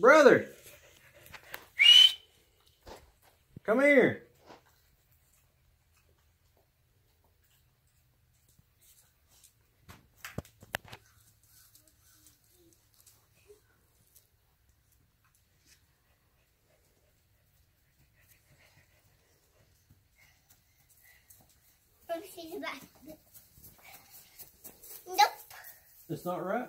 Brother! Come here. Nope. It's not right.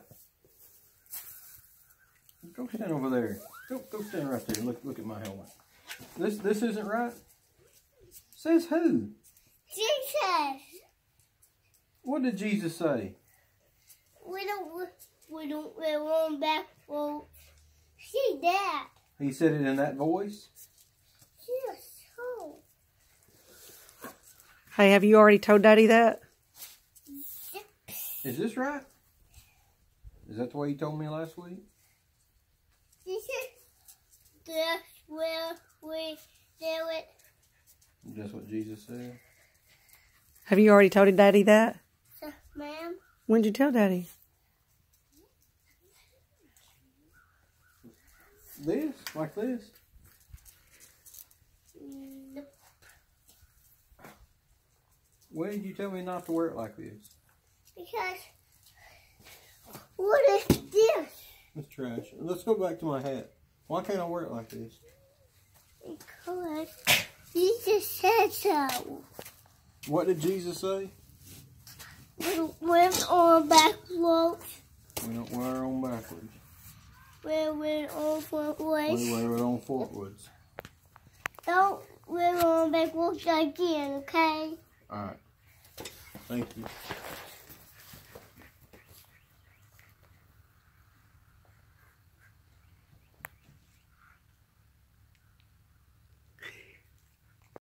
Go stand over there. Go stand right there. Look at my helmet. This isn't right. Says who? Jesus. What did Jesus say? We don't run back for see that. He said it in that voice? Yes. Oh. Hey, have you already told Daddy that? Is this right? Is that the way you told me last week? This is where we do it. Just what Jesus said? Have you already told Daddy that? Ma'am. When did you tell Daddy? This? Like this? Nope. When did you tell me not to wear it like this? Because what is this? It's trash. Let's go back to my hat. Why can't I wear it like this? Because Jesus said so. What did Jesus say? We don't wear on backwards. We don't wear it on backwards. We wear it on frontwards. We wear it on forwards. Don't wear it on backwards again, okay? Alright. Thank you.